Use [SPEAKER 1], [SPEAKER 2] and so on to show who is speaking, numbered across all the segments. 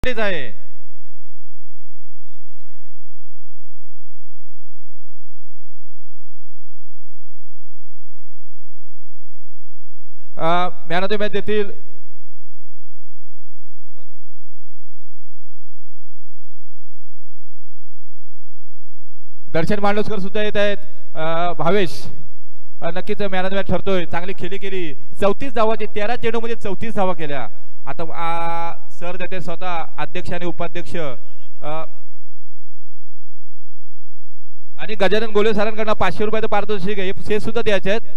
[SPEAKER 1] आहे. Man of the match देतील दर्शन मांडोसकर सुद्धा येत आहेत. भावेश नक्कीच मॅन ऑफ द मॅच ठरतोय. चांगली खेळी केली. 34 धावाची 13 चेंडूमध्ये 34 धावा केल्या. आता सर देते स्वतः अध्यक्ष आणि उपाध्यक्ष आणि गजानन गोले सरांकडून 500 रुपयाचं पारितोषिक आहे हे सुद्धा द्यायचे आहेत.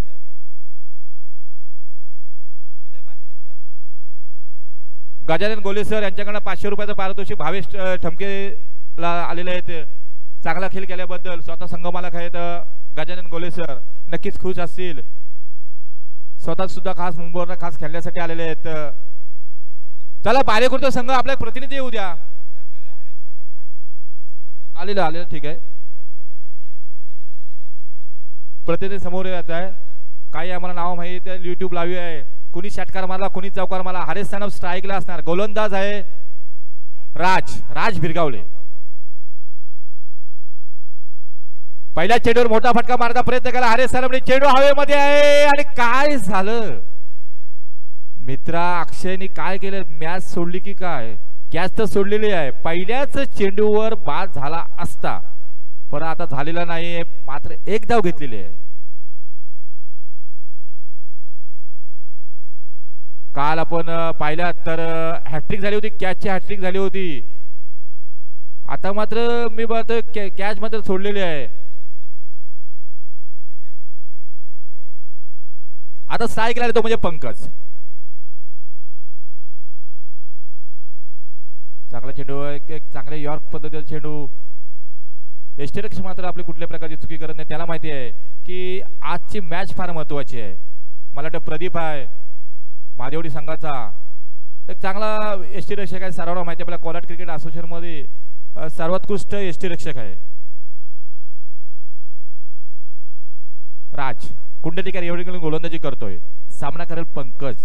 [SPEAKER 1] गजानन गोले सर यांच्याकडून 500 रुपयाचं पारितोषिक भावेश ठमकेला आलेले आहेत. चांगला खेळ केल्याबद्दल स्वतः संगमालक आहेत गजानन गोले सर नक्कीच खुश असतील. स्वतः सुद्धा खास मुंबईवरून खास खेळण्यासाठी आलेले आहेत. चला बालेकुर्ता संघ आपला एक प्रतिनिधी येऊ द्या. आलेलं ठीक आहे. प्रतिनिधी समोर येत आहे. काही आम्हाला नाव माहिती आहे. युट्यूब लावी आहे. कुणी षटकार मारला कुणी चौकार मारला. हरेश सानप स्ट्राईकला असणार. गोलंदाज आहे राज भिरगावले. पहिल्या चेंडूवर मोठा फटका मारण्याचा प्रयत्न केला हरेश सानपने. चेंडू हवेमध्ये आहे आणि काय झालं मित्रा अक्षयने काय केलं. मॅच सोडली की काय. कॅच तर सोडलेली आहे. पहिल्याच चेंडूवर बाद झाला असता पण आता झालेला नाही. मात्र एक धाव घेतलेली आहे. काल आपण पाहिल्या तर हॅट्रिक झाली होती. कॅचची हॅट्रिक झाली होती. आता मात्र मी बघतोय कॅच मात्र सोडलेली आहे. आता स्ट्राईक लागला तो म्हणजे पंकज. चांगला चेंडू एक चांगले यॉर्क पद्धतीचा चेंडू. यष्टीरक्षक मात्र आपली कुठल्या प्रकारची चुकी करत नाही. त्याला माहिती आहे की आजची मॅच फार महत्वाची आहे. मला वाटतं प्रदीप आहे मादेवडी संघाचा एक चांगला यष्टीरक्षक आहे. सर्वांना माहिती आहे आपल्या कोलाट क्रिकेट असोसिएशन मध्ये सर्वोत्कृष्ट यष्टीरक्षक आहे. राज कुंडलिकर एवढी गोलंदाजी करतोय. सामना करेल पंकज.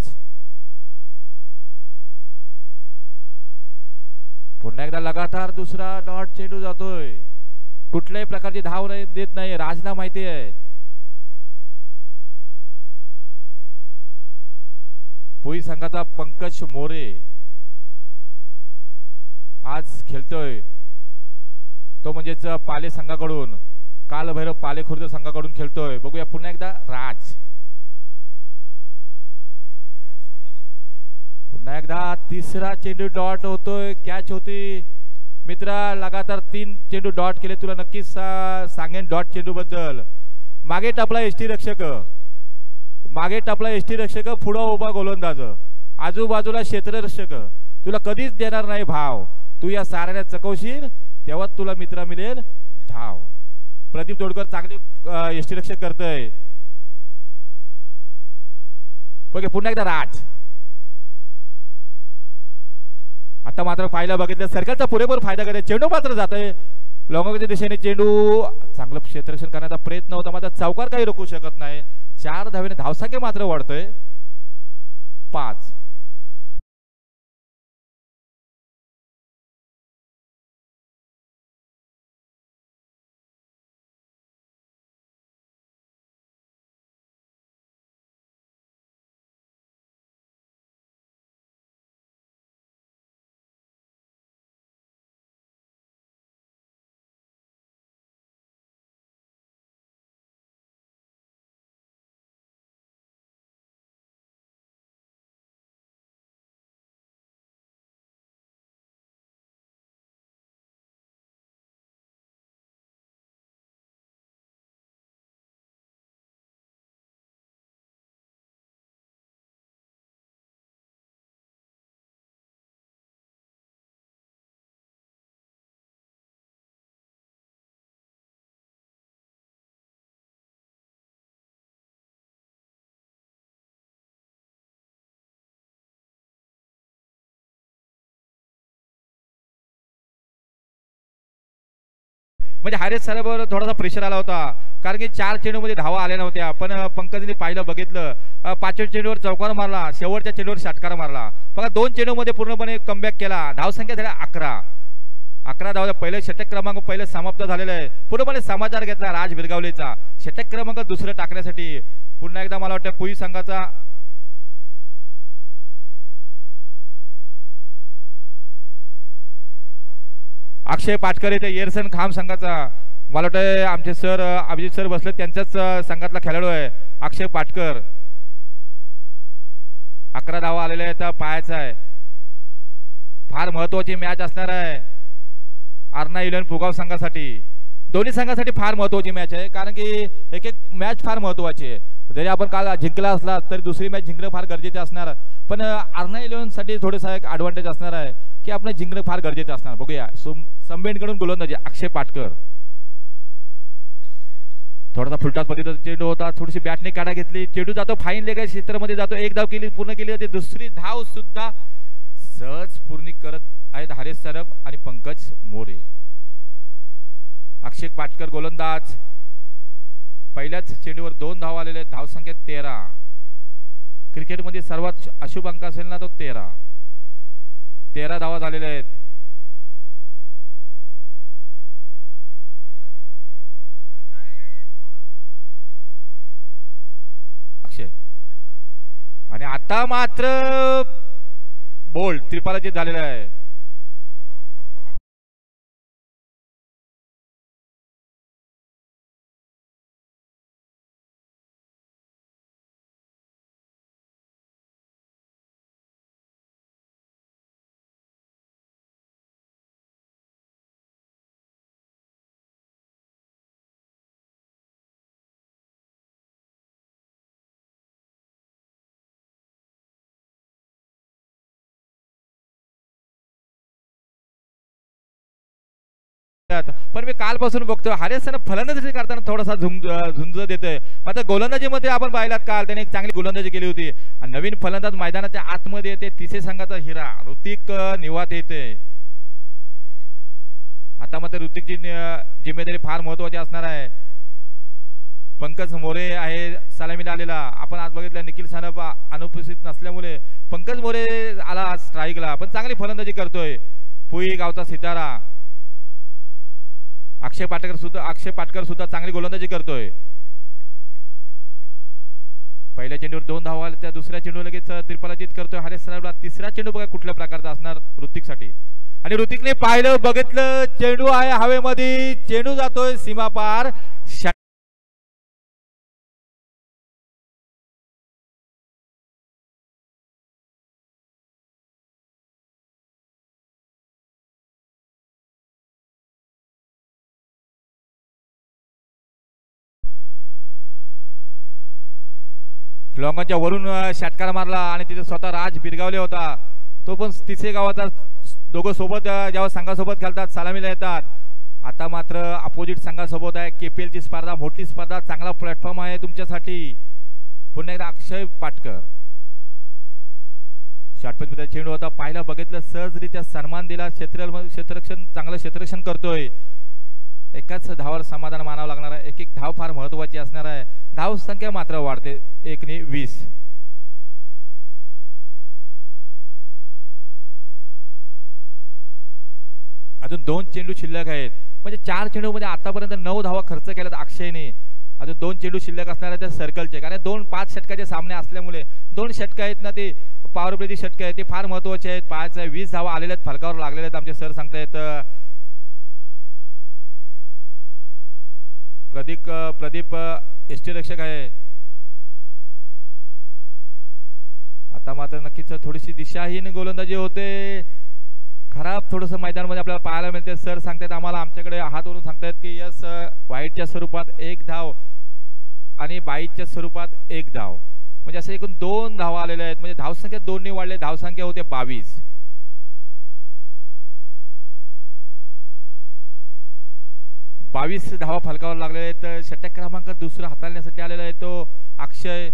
[SPEAKER 1] पुन्हा एकदा लगातार दुसरा डॉट चेंडू जातोय. कुठल्याही प्रकारची धाव देत नाही. राजला माहिती आहे. पुई संघाचा पंकज मोरे आज खेळतोय. तो म्हणजेच पाले संघाकडून कालभैरव पाले खुर्द संघाकडून खेळतोय. बघूया पुन्हा एकदा राज. पुन्हा एकदा तिसरा चेंडू डॉट होतोय. कॅच होती मित्रा. लगातार 3 चेंडू डॉट केले. तुला नक्कीच सांगेन डॉट चेंडू बद्दल. मागे टापला यष्टीरक्षक. मागे टापला यष्टीरक्षक. पुढे उभा गोलंदाज. आजूबाजूला क्षेत्ररक्षक. तुला कधीच देणार नाही भाव. तू या साऱ्याला चकवशील तेव्हा तुला मित्रा मिळेल धाव. प्रदीप तोडकर चांगली यष्टीरक्षक करतोय. ओके पुन्हा एकदा राज. आता मात्र पाहायला बघितलं सर्कलचा पुरेपूर फायदा करते. चेंडू मात्र जातोय लॉंगच्या दिशेने. चेंडू चांगलं क्षेत्ररक्षण करण्याचा प्रयत्न होता मात्र चौकार काही रोखू शकत नाही. 4 धावेने धावसंख्या मात्र वाढतोय 5. म्हणजे हरेश सरांवर थोडासा प्रेशर आला होता कारण की 4 चेंडूमध्ये धावा आल्या नव्हत्या, पण पंकजने पाहिलं बघितलं, 5व्या चेंडूवर चौकार मारला, शेवटच्या चेंडूवर षटकार मारला. बघा 2 चेंडूमध्ये पूर्णपणे कमबॅक केला. धावसंख्या झाल्या 11 धावा. पहिलं षटक क्रमांक पहिलं समाप्त झालेलं आहे. पूर्णपणे समाचार घेतला राज बिरगावलेचा षटक क्रमांक दुसरं टाकण्यासाठी. पुन्हा एकदा मला वाटतं पुई संघाचा अक्षय पाटकर येथे येरसन खाम संघाचा, मला वाटतं आमचे सर अभिजित सर बसले त्यांच्याच संघातला खेळाडू आहे अक्षय पाटकर. 11 धावा आलेल्या आहेत. पाहायचा आहे, फार महत्वाची मॅच असणार आहे आर्ना इलेव्हन फुगाव संघासाठी. दोन्ही संघासाठी फार महत्वाची मॅच आहे, कारण की एक एक मॅच फार महत्वाची आहे. जरी आपण काल जिंकला असला तरी दुसरी मॅच जिंकणं फार गरजेचं असणार. पण आर्ना इलेव्हन साठी थोडासा एक ऍडव्हान्टेज असणार आहे की आपण जिंकणं फार गरजेचं असणार. बघूया संबेंडकडून गोलंदाजी अक्षय पाटकर. थोडासा फुलटात पद्धतीचा चेंडू होता, थोडीशी बॅटने काढा घेतली, चेंडू जातो फाईन लेग क्षेत्रामध्ये जातो. एक धाव केली, पूर्ण केली जाते. दुसरी धाव सुद्धा सहज पूर्ण करत आहेत हरेश सरब आणि पंकज मोरे. अक्षय पाटकर गोलंदाज. पहिल्याच चेंडूवर 2 धाव आलेले आहेत. धावसंख्या 13. क्रिकेटमध्ये सर्वात अशुभ अंक असेल ना तो 13 धावा झालेल्या आहेत. अक्षय आणि आता मात्र बोल्ड त्रिपालाची झालेला आहे. पण मी कालपासून बघतो हरेसनं फलंदाजी करताना थोडासा झुंज देतोय. मात्र गोलंदाजीमध्ये आपण पाहिलात काल त्याने एक चांगली गोलंदाजी केली होती. नवीन फलंदाज मैदानाच्या आतमध्ये येते. तिसे संघाचा हिरा ऋतिक निवात येते. आता मात्र ऋतिकची जिम्मेदारी फार महत्वाची असणार आहे. पंकज मोरे आहे सलामीला आलेला. आपण आज बघितलं निखिल सानप अनुपस्थित नसल्यामुळे पंकज मोरे आला स्ट्राईकला, पण चांगली फलंदाजी करतोय. पुई गावचा सितारा अक्षय पाटकर सुद्धा चांगली गोलंदाजी करतोय. पहिल्या चेंडूवर 2 धावा आल्या, त्या दुसऱ्या चेंडूवर लगेच त्रिफलाजीत करतोय हरेश सरावला. तिसरा चेंडू बघा कुठल्या प्रकारचा असणार ऋतिकसाठी. आणि ऋतिकने पाहिलं बघितलं, चेंडू आहे हवेमध्ये, चेंडू जातोय सीमापार. लॉंगाच्या वरून षटकार मारला आणि तिथे स्वतः राज बिरगावले होता. तो पण तिसे गावाचा दोघं सोबत जेव्हा संघासोबत खेळतात सलामीला येतात. आता मात्र अपोजिट संघासोबत आहे. KPL ची स्पर्धा, मोठी स्पर्धा, चांगला प्लॅटफॉर्म आहे तुमच्यासाठी. पुन्हा एकदा अक्षय पाटकर षटपतीचा चेंडू होता, पाहिला बघितलं, सहजरित्या सन्मान दिला. क्षेत्ररक्षण चांगलं क्षेत्ररक्षण करतोय. एकाच धावावर समाधान मानावं लागणार आहे. एक एक धाव फार महत्वाची असणार आहे. धाव संख्या मात्र वाढते 1ने 20. अजून 2 चेंडू शिल्लक आहेत. म्हणजे 4 चेंडूमध्ये आतापर्यंत 9 धावा खर्च केल्यात अक्षयने. अजून 2 चेंडू शिल्लक असणार आहेत त्या सर्कलचे. कारण 2-5 षटकाचे सामने असल्यामुळे 2 षटक आहेत ना, ते पॉवर प्लेची षटक आहेत, ते फार महत्वाचे आहेत. 20 धावा आलेल्या आहेत, फलकावर लागलेल्या आहेत. आमचे सर सांगतायत प्रदीप यष्टीरक्षक आहे. आता मात्र नक्कीच थोडीशी दिशाहीन गोलंदाजी होते. खराब थोडंसं मैदानामध्ये आपल्याला पाहायला मिळते. सर सांगतायत आम्हाला, आमच्याकडे हात वरून सांगतायत की यस वाईटच्या स्वरूपात 1 धाव आणि बाईटच्या स्वरूपात 1 धाव. म्हणजे असे एकूण 2 धावा आलेल्या आहेत. म्हणजे धावसंख्या 2 ने वाढले. धावसंख्या होते 22. 22 धावा फलकावर लागलेले आहेत. षटक क्रमांक दुसरा हाताळण्यासाठी आलेला आहे तो अक्षय.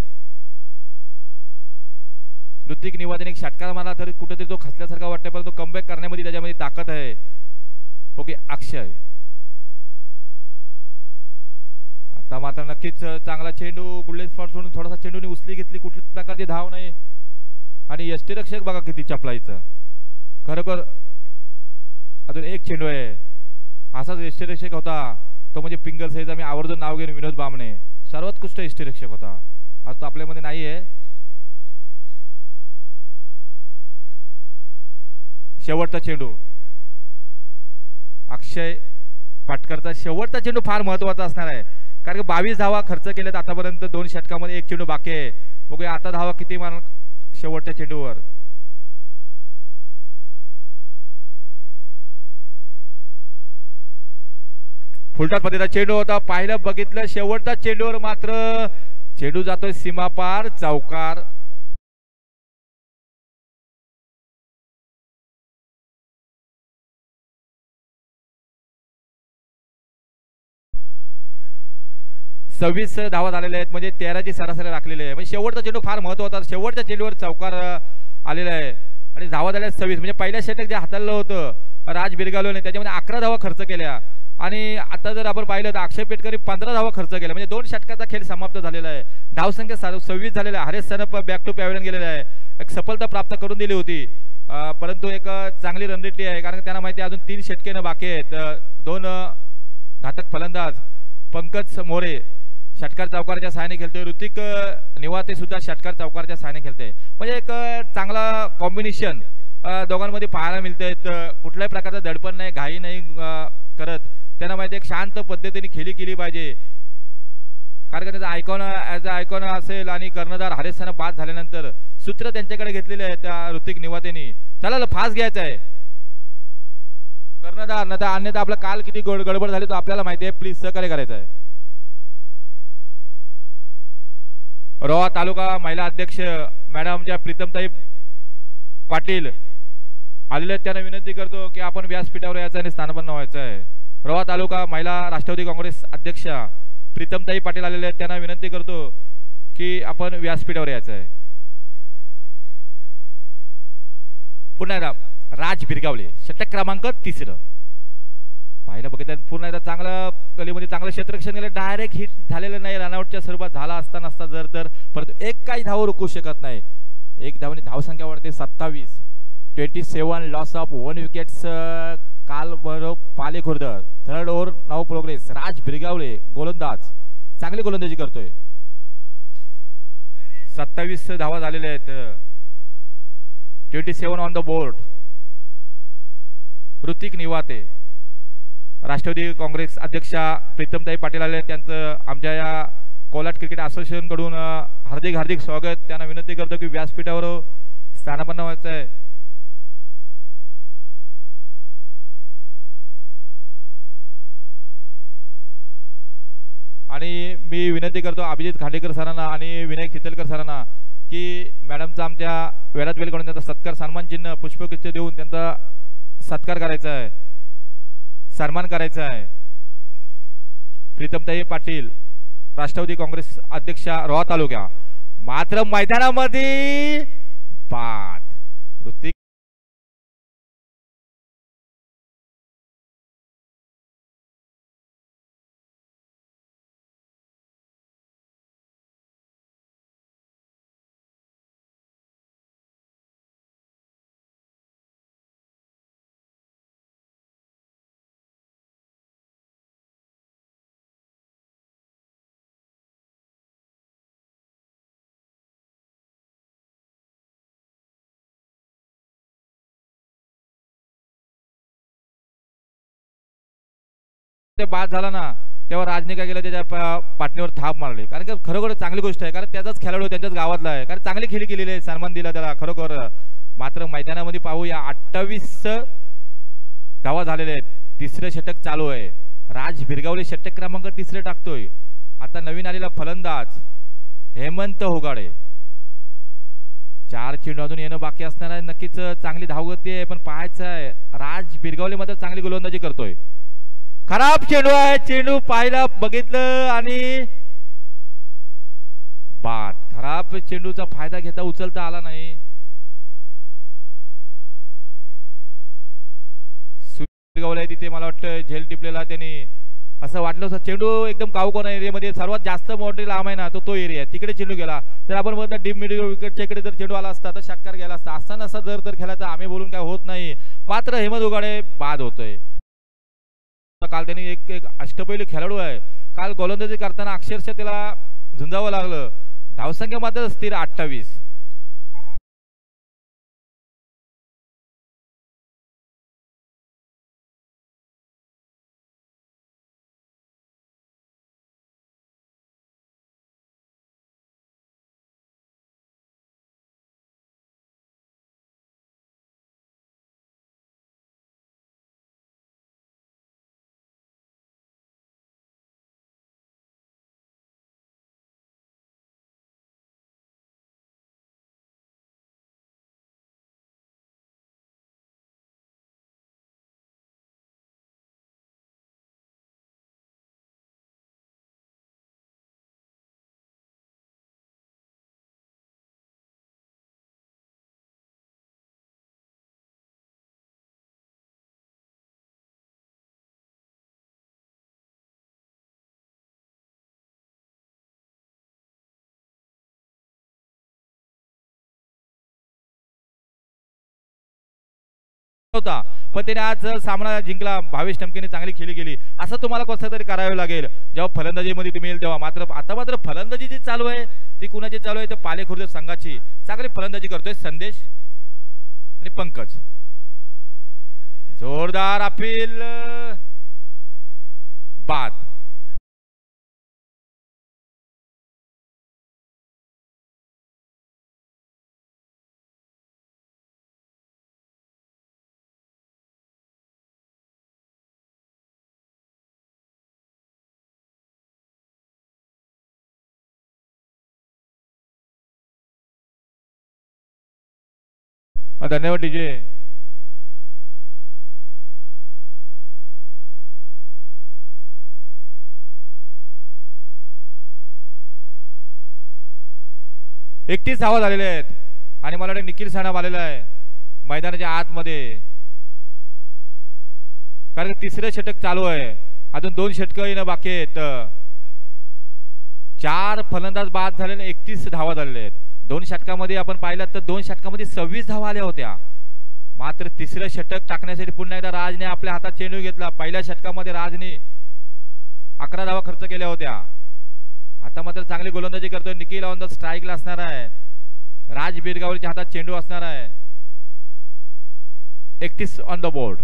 [SPEAKER 1] ऋतिक निवादने एक षटकार मारला तरी कुठेतरी तो खचल्यासारखा वाटतोय, परंतु कमबॅक करण्यामध्ये त्याच्यामध्ये ताकद आहे. ओके अक्षय तर मात्र नक्कीच चांगला चेंडू गुडलेन स्पॉट सोडून थोडासा चेंडूने उचली घेतली, कुठल्या प्रकारची धाव नाही. आणि यष्टीरक्षक बघा किती चपलायचं खरोखर. अजून एक चेंडू आहे. असाच यष्टीरक्षक होता तो म्हणजे पिंगल साईज. आम्ही आवर्जून नाव घेऊन विनोद बामणे सर्वोत्कृष्ट यष्टीरक्षक होता. आज तो आपल्यामध्ये नाही आहे. शेवटचा चेंडू अक्षय पाटकरचा शेवटचा चेंडू फार महत्वाचा असणार आहे. कारण की 22 धावा खर्च केल्यात आतापर्यंत 2 षटकामध्ये. एक चेंडू बाकी आहे. बघूया आता धावा किती मान शेवटच्या चेंडूवर. फुलटात पद्धतीचा चेंडू होता. पाहिलं बघितलं शेवटच्या चेंडूवर मात्र चेंडू जातोय सीमापार चौकार. सव्वीस धावा झालेल्या आहेत म्हणजे 13ची सरासरी राखलेली आहे. म्हणजे शेवटचा चेंडू फार महत्वाचा. शेवटच्या चेंडूवर चौकार आलेला आहे आणि धावा झाल्या 26. म्हणजे पहिल्या षटक जे हाताळलं होतं राज बिरगावलेने त्याच्यामध्ये 11 धावा खर्च केल्या. आणि आता जर आपण पाहिलं तर अक्षय पेटकरी 15 धावा खर्च केल्या. म्हणजे 2 षटकाचा खेळ समाप्त झालेला आहे. धावसंख्या 26 झालेला आहे. Haresh Sanap back to pavilion गेलेला आहे. एक सफलता प्राप्त करून दिली होती. परंतु एक चांगली रणनीती आहे कारण त्यांना माहिती आहे अजून 3 षटके बाकी आहेत. 2 घातक फलंदाज पंकज मोरे षटकार चौकाराच्या सहाय्याने खेळतोय. ऋतिक निवाते सुद्धा षटकार चौकाराच्या सहाय्याने खेळते. म्हणजे एक चांगला कॉम्बिनेशन दोघांमध्ये पाहायला मिळते. कुठल्याही प्रकारचं दडपण नाही, घाई नाही करत. त्यांना माहिती एक शांत पद्धतीने खेळी केली पाहिजे. कारण त्याचा आयकॉन ॲज अ आयकॉन असेल आणि कर्णधार हरेश सनप बाद झाल्यानंतर सूत्र त्यांच्याकडे घेतलेले आहेत त्या ऋतिक निवातेनी. चला फास्ट घ्यायचं आहे कर्णधार, न तर अन्यथा आपलं काल किती गडबड झाली तो आपल्याला माहिती आहे. प्लीज सहकार्य करायचं आहे. रोहा तालुका महिला अध्यक्ष मॅडमच्या प्रीतमताई पाटील आलेले त्यांना विनंती करतो की आपण व्यासपीठावर यायचं आणि स्थानपन्न व्हायचं आहे. रोहा तालुका महिला राष्ट्रवादी काँग्रेस अध्यक्षा प्रीतमताई पाटील आलेले आहेत त्यांना विनंती करतो की आपण व्यासपीठावर यायचं आहे. पुन्हा एकदा राज बिरगावले षटक क्रमांक 3. पाहिलं बघितलं पुन्हा एकदा चांगलं गलीमध्ये चांगलं क्षेत्ररक्षण केलं. डायरेक्ट हिट झालेलं नाही. रनआउटच्या स्वरूपात झाला असता नसता जर तर परंतु एक काही धाव रोखू शकत नाही. एक धावने धावसंख्या वाढते 27. 27 लॉस ऑफ 1 विकेट्स. काल बरोबर पाले खुर्द. थर्ड ओव्हर नाव प्रोग्रेस. राज बिरगावले गोलंदाज चांगली गोलंदाजी करतोय. 27 धावा झालेल्या आहेत. 27 on the board. Hrithik Niwate Rashtrawadi Congress अध्यक्षा प्रीतमताई पाटील आले त्यांचं आमच्या या कोलाट क्रिकेट असोसिएशन कडून हार्दिक हार्दिक स्वागत. त्यांना विनंती करतो की व्यासपीठावर स्थानापन्न व्हायचं आहे. आणि मी विनंती करतो अभिजित खांडेकर सरांना आणि विनायक चितलकर सरांना की मॅडमचा आमच्या वेळात वेळ करून त्यांचा सत्कार सन्मान चिन्ह पुष्पगुच्छ देऊन त्यांचा सत्कार करायचा आहे, सन्मान करायचा आहे. प्रीतमताई पाटील राष्ट्रवादी काँग्रेस अध्यक्षा रोहा तालुका. मात्र मैदानामध्ये बाद. ऋतिक बाद झाला ना तेव्हा राजने काय केलं त्याच्या पाटणीवर थाप मारली. कारण की खरोखर चांगली गोष्ट आहे कारण त्याचाच खेळाडू त्यांच्याच गावातला आहे. कारण चांगली खेळी केलेली आहे, सन्मान दिला त्याला खरोखर. मात्र मैदानामध्ये पाहूया 28 धावा झालेले आहेत. 3रं षटक चालू आहे. राज बिरगावले षटक क्रमांक 3 टाकतोय. आता नवीन आलेला फलंदाज हेमंत होगाडे. 4 चेंडू अजून येणं बाकी असणार आहे. नक्कीच चांगली धावगती आहे पण पाहायचं आहे राज बिरगावले मात्र चांगली गोलंदाजी करतोय. खराब चेंडू आहे. चेंडू पाहिला बघितलं आणि बाद. खराब चेंडूचा फायदा घेता उचलता आला नाही. तिथे मला वाटतं झेल टिपलेला त्यांनी असं वाटलं होतं. चेंडू एकदम कावकोना एरियामध्ये सर्वात जास्त बाउंड्री लांब आहे ना तो एरिया, तिकडे चेंडू गेला. तर आपण म्हणतो डीप मिड विकेटच्या इकडे जर चेंडू आला असता तर षटकार गेला असता. असा नसा जर तर खेळायचा आम्ही बोलून काय होत नाही. मात्र हेमंत उगाडे बाद होतोय. काल त्यांनी एक अष्टपैलू खेळाडू आहे. काल गोलंदाजी करताना अक्षरशः त्याला झुंजावं लागलं. धावसंख्या मात्र स्थिर 28. होता पण त्याने आज सामना जिंकला. भावेश टमकेने चांगली खेळी गेली. असं तुम्हाला कसं तरी करावे लागेल जेव्हा फलंदाजीमध्ये तुम्ही येईल तेव्हा. मात्र फलंदाजी जी चालू आहे ती कुणाची चालू आहे तर पालेखुर्द संघाची. चांगली फलंदाजी करतोय संदेश आणि पंकज. जोरदार अपील, बाद. धन्यवाद डीजे. एकतीस धावा झालेले आहेत आणि मला वाटतं निखिल सानप आलेला आहे मैदानाच्या आतमध्ये. कारण तिसरं षटक चालू आहे. अजून 2 षटकं येणं बाकी आहेत. 4 फलंदाज बाद झालेले, 31 धावा झालेल्या आहेत. 2 षटकामध्ये आपण पाहिलं तर 2 षटकामध्ये 26 धावा आल्या होत्या. मात्र तिसरं षटक टाकण्यासाठी पुन्हा एकदा राजने आपल्या हातात चेंडू घेतला. पहिल्या षटकामध्ये राजने 11 धावा खर्च केल्या होत्या. आता मात्र चांगली गोलंदाजी करतोय. निखिल ऑन द स्ट्राईकला असणार आहे. राज बिरगावरीच्या हातात चेंडू असणार आहे. 31 ऑन द बोर्ड.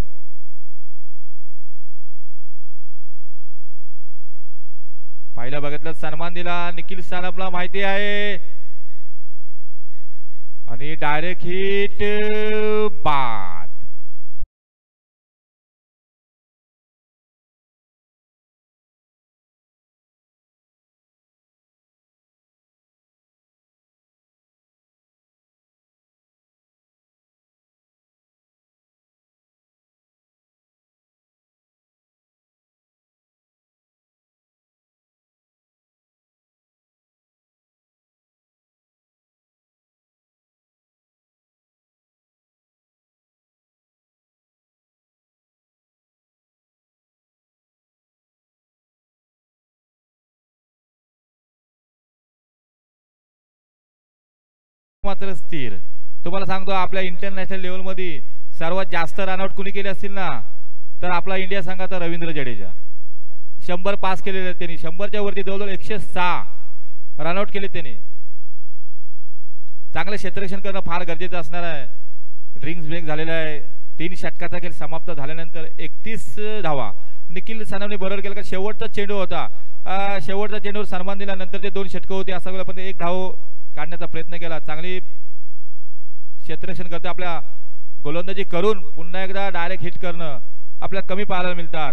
[SPEAKER 1] पहिलं बघितलं सन्मान दिला निखिल सानपला, माहिती आहे, आणि डायरेक्ट हिट, बाद. मात्र स्थिर. तुम्हाला सांगतो आपल्या इंटरनॅशनल लेवल मध्ये सर्वात जास्त रनआउट कुणी केले असतील ना तर आपला इंडिया संघाचा रवींद्र जडेजा. 100 पास केलेले त्यांनी. 100च्या वरती जवळजवळ 106 रनआउट केले त्यांनी. चांगलं क्षेत्ररक्षण करणं फार गरजेचं असणार आहे. ड्रिंक्स ब्रेक झालेला आहे. 3 षटकाचा खेळ समाप्त झाल्यानंतर 31 धावा निखिल सानपने बरोबर केलं. का शेवटचा चेंडू होता. शेवटचा चेंडूवर सन्मान दिला. नंतर ते 2 षटकं होते. असं पण 1 धाव काढण्याचा प्रयत्न केला. चांगली क्षेत्ररक्षण करते. आपल्या गोलंदाजी करून पुन्हा एकदा डायरेक्ट हिट करणं आपल्याला कमी पाहायला मिळतात.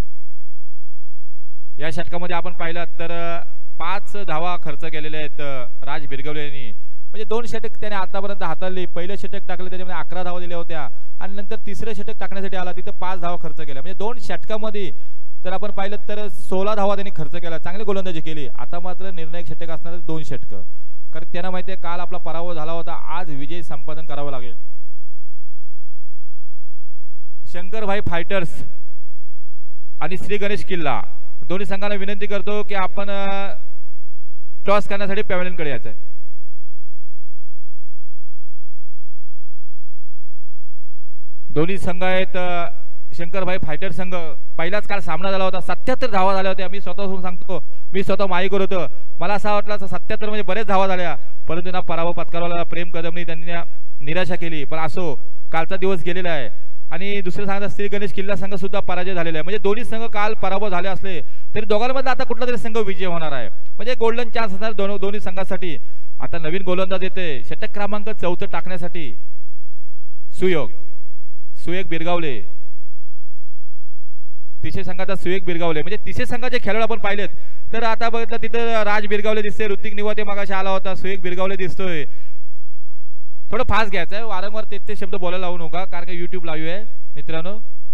[SPEAKER 1] या षटकामध्ये आपण पाहिलं तर 5 धावा खर्च केलेले आहेत राज बिरगवले यांनी. म्हणजे 2 षटक त्याने आतापर्यंत हाताळली. पहिलं षटक टाकलं त्याच्यामध्ये 11 धावा दिल्या होत्या आणि नंतर तिसरं षटक टाकण्यासाठी आला तिथं 5 धावा खर्च केल्या. म्हणजे 2 षटकामध्ये तर आपण पाहिलं तर 16 धावा त्यांनी खर्च केला. चांगली गोलंदाजी केली. आता मात्र निर्णायक षटक असणार 2 षटकं. कारण त्यांना माहिती आहे काल आपला पराभव झाला होता. आज विजय संपादन करावं लागेल. शंकरभाई फायटर्स आणि श्री गणेश किल्ला दोन्ही संघांना विनंती करतो की आपण टॉस करण्यासाठी पॅव्हलियनकडे यायचं आहे. दोन्ही संघ आहेत शंकरभाई फायटर संघ. पहिलाच काल सामना झाला होता, 77 धावा झाल्या होत्या. मी स्वतःहून सांगतो, मी स्वतः माईकर होतो, मला असं वाटलं 77 म्हणजे बरेच धावा झाल्या, परंतु ना पराभव पत्करवला प्रेम कदमनी, त्यांनी निराशा केली. पण असो, कालचा दिवस गेलेला आहे. आणि दुसऱ्या संघाचा श्री गणेश किल्ला संघ सुद्धा पराजय झालेला आहे. म्हणजे दोन्ही संघ काल पराभव झाले असले तरी दोघांमधला आता कुठला तरी संघ विजय होणार आहे. म्हणजे गोल्डन चान्स असणार दोन्ही संघासाठी. आता नवीन गोलंदाज येते षटक क्रमांक 4 टाकण्यासाठी सुयोग बिरगावले. तिसरे संघाचा सुयोग बिरगावले. म्हणजे तिसरे संघाचे खेळाडू आपण पाहिलेत तर आता बघितलं तिथं राज बिरगावले दिसते, ऋतिक निवाते मागाशी आला होता, सुयोग बिरगावले दिसतोय. थोडं फास्ट घ्यायचं आहे, वारंवार ते शब्द बोलायला लावू नका, कारण का युट्यूब लाईव्ह आहे मित्रांनो.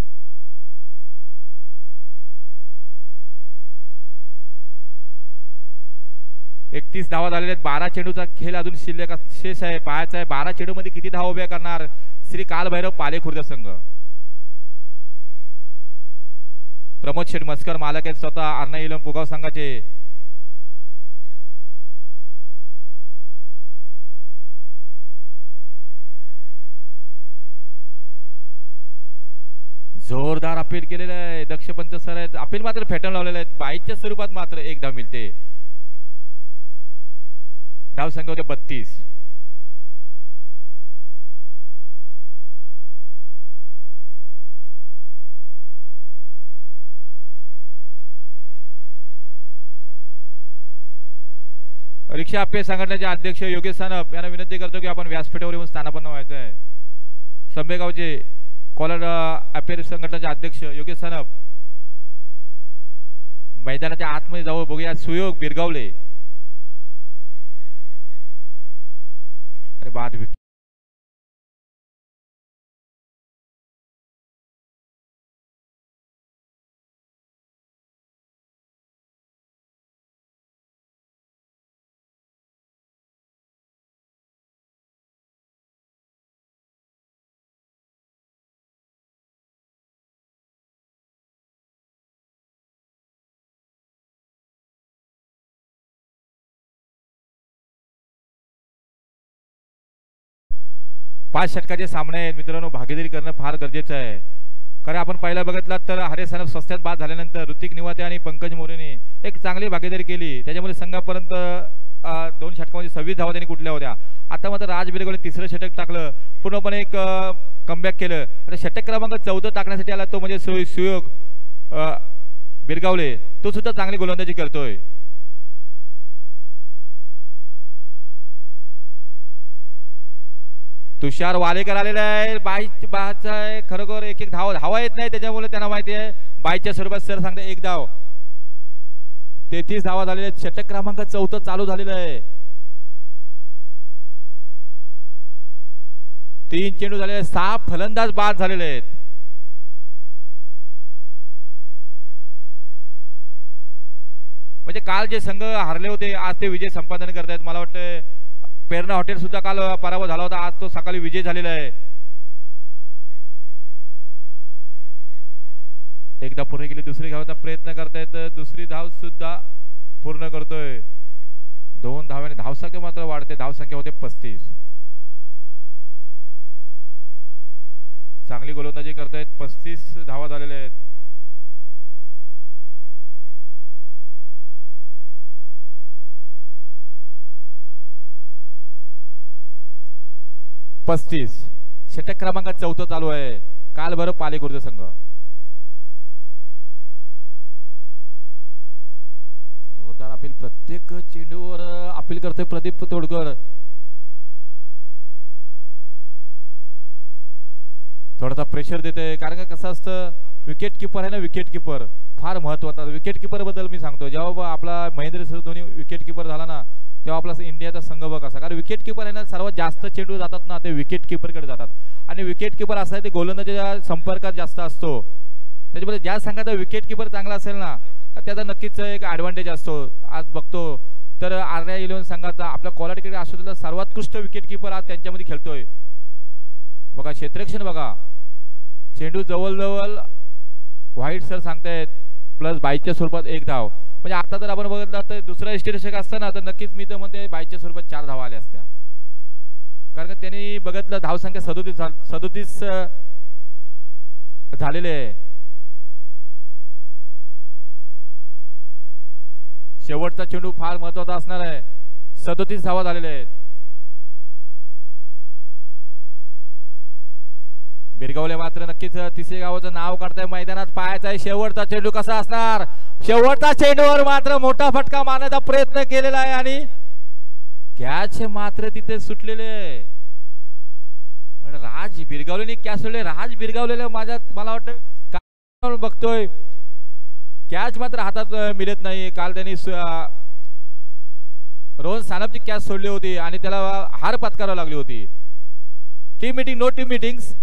[SPEAKER 1] एकतीस धावा झालेल्या आहेत. 12 चेंडूचा खेळ अजून शिल्लक शेष आहे, पाहायचा आहे 12 चेंडू मध्ये किती धावा उभ्या करणार श्री कालभैरव पालेखुर्द संघ. प्रमोद शेठ मस्कर मालक आहेत स्वतः अर्णा इलम पुगाव संघाचे. जोरदार अपील केलेलं आहे दक्षपंत सर आहेत. अपील मात्र फेटाळून लावलेलं आहे. बाईच्या स्वरूपात मात्र एक धाव मिळते. धाव संख्या होते 32. रिक्षा आप्पे संघटनेचे अध्यक्ष योगेश सानप यांना विनंती करतो की आपण व्यासपीठावर येऊन स्थानापन्न व्हायचं आहे. संभेगावचे कॉलर अपेर संघटनेचे अध्यक्ष योगेश सानप मैदानाच्या आतमध्ये जाऊ बघूया. सुयोग बिरगावले आणि बाद विकेट. पाच षटकाचे सामने आहेत मित्रांनो, भागीदारी करणं फार गरजेचं आहे. कारण आपण पहिला बघितलात तर हरे सानप स्वस्त्यात बाद झाल्यानंतर ऋतिक निवाते आणि पंकज मोरेने एक चांगली भागीदारी केली, त्याच्यामुळे संघापर्यंत 2 षटकामध्ये 26 धावा त्यांनी कुठल्या होत्या. आता मात्र राज बिरगावले तिसरं षटक टाकलं, पूर्णपणे एक कमबॅक केलं. आता षटक क्रमांक 14 टाकण्यासाठी आला तो म्हणजे सुयोग बिरगावले, तो सुद्धा चांगली गोलंदाजी करतोय. तुषार वालेकर आलेला आहे. बायचा आहे खरोखर एक धावा येत नाही, त्याच्यामुळे त्यांना माहिती आहे बायच्या स्वरूपात सर सांगते एक धाव. 33 धावा झालेल्या आहेत. षटक क्रमांक 14 चालू झालेलं आहे. 3 चेंडू झालेले आहेत. 6 फलंदाज बाद झालेले आहेत. म्हणजे काल जे संघ हारले होते आज ते विजय संपादन करतायत. मला वाटतं पेरणा हॉटेल सुद्धा काल पराभव झाला होता, आज तो सकाळी विजय झालेला आहे. एकदा पूर्ण केली, दुसरी घ्यावाचा प्रयत्न करतायत, दुसरी धाव सुद्धा पूर्ण करतोय. 2 धावांनी धावसंख्या मात्र वाढते, धावसंख्या होते 35. चांगली गोलंदाजी करतायत. 35 धावा झालेल्या आहेत. षटक क्रमांक 14 चालू आहे. कालभैरव पालेखुर्द संघ. जोरदार अपील, प्रत्येक चेंडूवर अपील करतोय प्रदीप तोडकर. थोडासा प्रेशर देतोय, कारण का कसं असतं विकेट किपर आहे ना, विकेट किपर फार महत्वाचा. विकेट किपर बद्दल मी सांगतो, जेव्हा आपला महेंद्रसिंह धोनी विकेट किपर झाला ना तेव्हा आपला इंडियाचा संघ बघ असा, कारण विकेट किपर आहे ना सर्वात जास्त चेंडू जातात ना ते विकेट किपरकडे जातात. आणि विकेट किपर असा आहे ते गोलंदाजीच्या संपर्कात जास्त असतो, त्याच्यामुळे ज्या संघाचा विकेट किपर चांगला असेल ना त्याचा नक्कीच एक ऍडव्हान्टेज असतो. आज बघतो तर आर्या 11 संघाचा आपला कोलाड क्रिकेट असोसिएशनला सर्वोत्कृष्ट विकेट किपर आज त्यांच्यामध्ये खेळतोय. बघा क्षेत्ररक्षण, बघा चेंडू जवळजवळ व्हाईट सर सांगतायत प्लस बाईच्या स्वरूपात 1 धाव. म्हणजे आता जर आपण बघितलं तर दुसरा यष्टीरक्षक असताना तर नक्कीच मी तर म्हणते बाईच्या स्वरूपात 4 धावा आल्या असत्या. कारण का त्यांनी बघितलं धावसंख्या 37 झालेले आहे. शेवटचा चेंडू फार महत्वाचा असणार आहे. 37 धावा झालेले आहेत. बिरगावले मात्र नक्कीच तिसरे गावाचं नाव काढताय मैदानात. पाहायचा आहे शेवटचा चेंडू कसा असणार. शेवटचा चेंडूवर मात्र मोठा फटका मारण्याचा प्रयत्न केलेला आहे आणि कॅच मात्र तिथे सुटलेले आहे. राज बिरगावलेने कॅच सोडले. राज बिरगावलेले मला वाटतं बघतोय कॅच मात्र हातात मिळत नाही. काल त्यांनी रोहन सानपची कॅच सोडली होती आणि त्याला हार पत्करावी लागली होती. Team meeting no team meetings.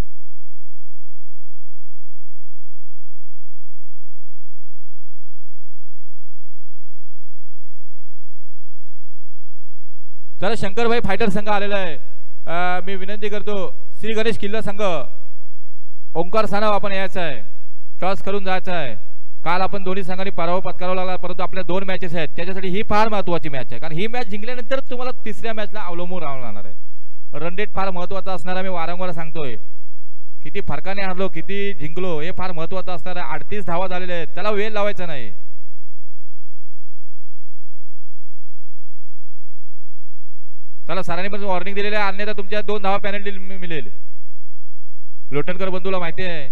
[SPEAKER 1] चला शंकरभाई फायटर संघ आलेला आहे. मी विनंती करतो श्री गणेश किल्ला संघ ओंकार सानप आपण यायचं आहे. टॉस करून जायचं आहे. काल आपण दोन्ही संघांनी पराभव पत्करावा लागला परंतु आपल्या 2 मॅचेस आहेत त्याच्यासाठी ही फार महत्वाची मॅच आहे. कारण ही मॅच जिंकल्यानंतर तुम्हाला तिसऱ्या मॅचला अवलंबून राहावं लागणार आहे. रन रेट फार महत्वाचा असणार आहे. मी वारंवार सांगतोय किती फरकाने हरलो किती जिंकलो हे फार महत्वाचं असणार आहे. 38 धावा झालेले आहेत. त्याला वेळ लावायचा नाही. त्याला सरांनी पण वॉर्निंग दिलेली आहे. अन्यथा तुमच्या 2 धावा पेनल्टी मिळेल. लोटनकर बंधूला माहिती आहे.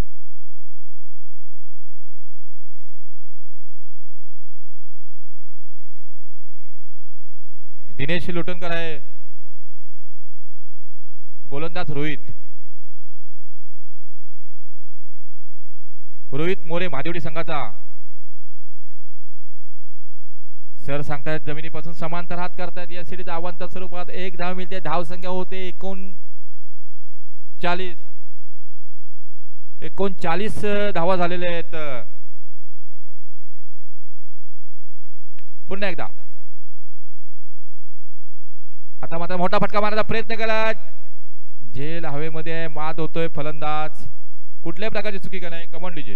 [SPEAKER 1] दिनेश लोटनकर आहे. गोलंदाज रोहित मोरे महादेवडी संघाचा. सर सांगतायत जमिनीपासून समांतर हात करतायत. या सिटीत आव्हानाच्या स्वरूपात 1 धाव मिळते. धाव संख्या होते 39 धावा झालेले आहेत. पुन्हा एकदा आता मात्र मोठा फटका मारण्याचा प्रयत्न केला. झेल हवेमध्ये मात होतोय फलंदाज. कुठल्याही प्रकारची चुकी का नाही. Command DJ.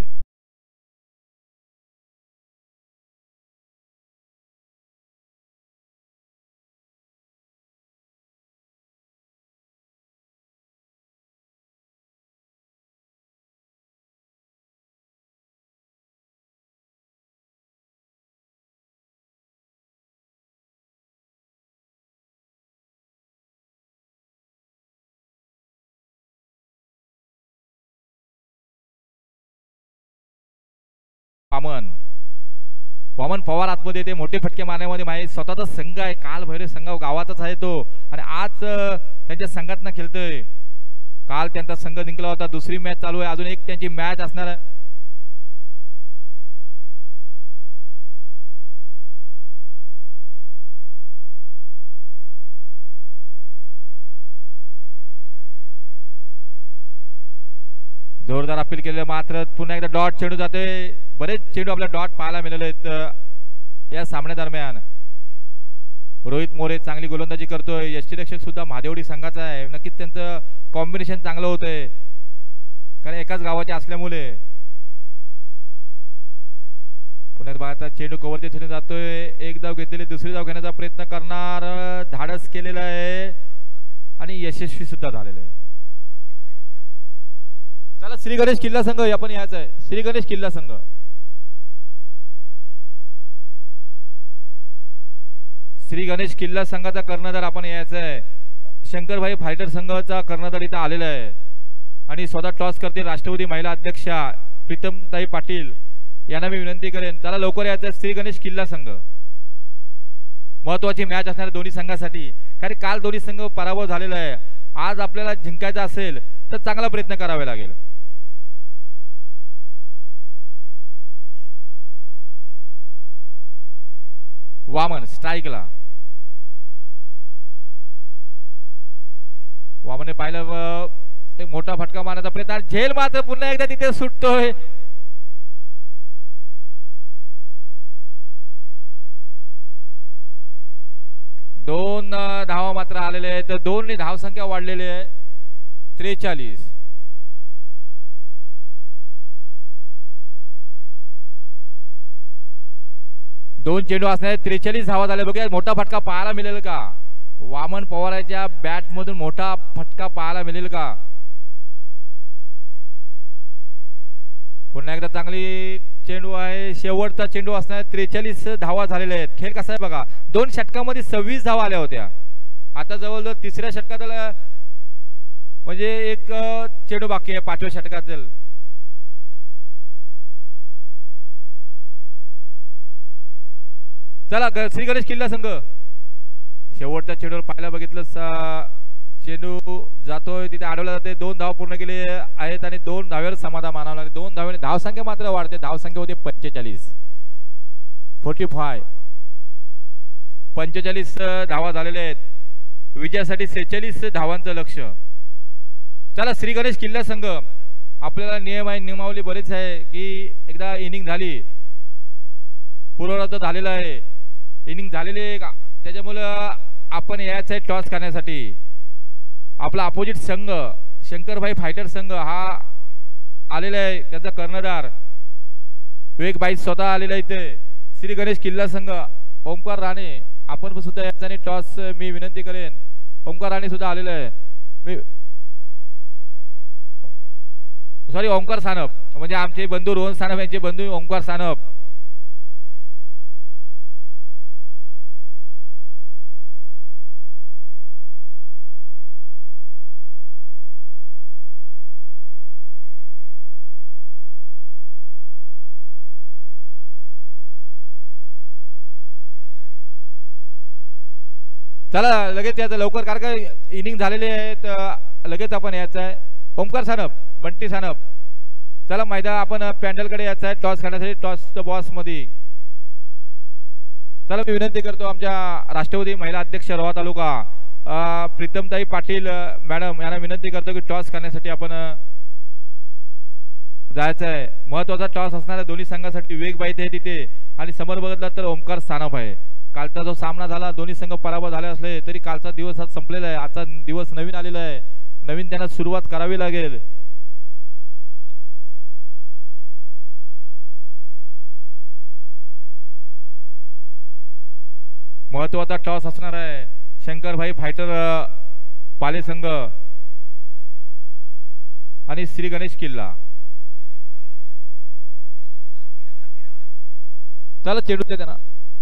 [SPEAKER 1] वामन पवार आतमध्ये ते मोठे फटके मारण्यामध्ये माहीत स्वतःचा संघ आहे. काल भैरव संघ गावातच आहे तो आणि आज त्यांच्या संघातनं खेळतोय. काल त्यांचा संघ जिंकला होता. दुसरी मॅच चालू आहे. अजून एक त्यांची मॅच असणार आहे. जोरदार अपील केलेलं मात्र पुन्हा एकदा डॉट चेंडू जाते. बरेच चेंडू आपल्या डॉट पाहायला मिळाले आहेत या सामन्यादरम्यान. रोहित मोरे चांगली गोलंदाजी करतोय. यष्टीरक्षक सुद्धा महादेवडी संघाचा आहे. नक्कीच त्यांचं कॉम्बिनेशन चांगलं होतंय कारण एकाच गावाचे असल्यामुळे. पुण्यात भारतात चेंडू कव्हरच्या दिशेने जातोय. 1 धाव घेतलेली. दुसरी धाव घेण्याचा प्रयत्न करणार. धाडस केलेला आहे आणि यशस्वी सुद्धा झालेलं आहे. चला श्री गणेश किल्ला संघ आपण यायचं आहे. श्री गणेश किल्ला संघ श्री गणेश किल्ला संघाचा कर्णधार आपण यायचं आहे. शंकरभाई फायटर संघाचा कर्णधार इथं आलेला आहे आणि स्वतः टॉस करते राष्ट्रवादी महिला अध्यक्षा प्रीतमताई पाटील यांना मी विनंती करेन चला लवकर यायचं. श्री गणेश किल्ला संघ महत्वाची मॅच असणार दोन्ही संघासाठी कारण काल दोन्ही संघ पराभव झालेला आहे. आज आपल्याला जिंकायचं असेल तर चांगला प्रयत्न करावे लागेल. वामन स्ट्राईकला. वामनने पाहिलं एक मोठा फटका मारण्याचा प्रयत्न. झेल मात्र पुन्हा एकदा तिथे सुटतोय. दोन धावा मात्र आलेले आहेत. 2 धाव संख्या वाढलेली आहे 43. 2 चेंडू असणारे 43 धावा झाले. बघूया मोठा फटका पाहायला मिळेल का. वामन पवाराच्या बॅट मधून मोठा फटका पाहायला मिळेल का. पुन्हा एकदा चांगली चेंडू आहे. शेवटचा चेंडू असणार. 43 धावा झालेल्या आहेत. खेळ कसा आहे बघा. 2 षटकामध्ये 26 धावा आल्या होत्या. आता जवळजवळ तिसऱ्या षटकात म्हणजे एक चेंडू बाकी आहे 5व्या षटकातील. चला श्री गणेश किल्ला संघ शेवटच्या चेंडूवर पाहायला बघितलं. चेंडू जातोय तिथे अडवला जाते. 2 धावा पूर्ण केले आहेत आणि 2 धाव्यावर समाधान मानावं लागले. 2 धावेने धावसंख्या मात्र वाढते. धावसंख्या होते 45. 45 धावा झालेल्या आहेत. विजयासाठी 46 धावांचं लक्ष. चला श्री गणेश किल्ला संघ आपल्याला नियम आहे नियमावली बरेच आहे की एकदा इनिंग झाली पूर्वरत झालेला आहे. इनिंग झालेली आहे त्याच्यामुळं आपण यायचं आहे टॉस करण्यासाठी. आपला अपोजिट संघ शंकरभाई फायटर संघ हा आलेला आहे. त्याचा कर्णधार विवेक बाई स्वतः आलेला आहे इथे. श्री गणेश किल्ला संघ ओमकार राणे आपण सुद्धा याचा टॉस मी विनंती करेन. ओमकार राणे सुद्धा आलेला आहे. सॉरी ओमकार सानप म्हणजे आमचे बंधू रोहन सानप यांचे बंधू ओमकार सानप. चला लगेच याचं लवकर कारण का इनिंग झालेले आहेत. लगेच आपण यायचं आहे. ओमकार सानप बंटी सानप चला मैदान आपण पॅन्डलकडे यायचं आहे टॉस खेळण्यासाठी. टॉस बॉस मध्ये चला मी विनंती करतो आमच्या राष्ट्रवादी महिला अध्यक्ष रोहा तालुका प्रीतमताई पाटील मॅडम यांना विनंती करतो की टॉस करण्यासाठी आपण जायचं आहे. महत्वाचा टॉस असणाऱ्या दोन्ही संघासाठी विवेकबाई आहे तिथे आणि समोर बघितला तर ओमकार सानप आहे. कालचा जो सामना झाला दोन्ही संघ पराभव झाले असले तरी कालचा दिवस आज संपलेला आहे. आजचा दिवस नवीन आलेला आहे. नवीन त्यांना सुरुवात करावी लागेल. महत्वाचा टॉस असणार आहे. शंकरभाई फायटर पाले संघ आणि श्री गणेश किल्ला. चला चेंडू दे त्यांना.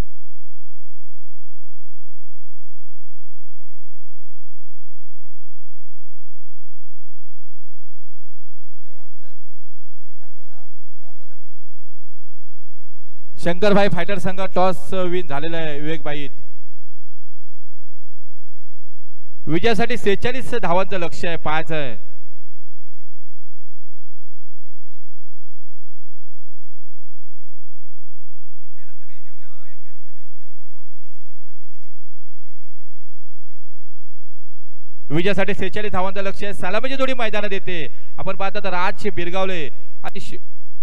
[SPEAKER 1] शंकरभाई फायटर संघ टॉस विन झालेला आहे. विवेकबाई विजयासाठी 46 धावांचं लक्ष आहे. पाहायचं आहे. विजयासाठी 46 धावांचं लक्ष आहे. सलामीची जोडी मैदानात येते. आपण पाहता तर राज बिरगावले आणि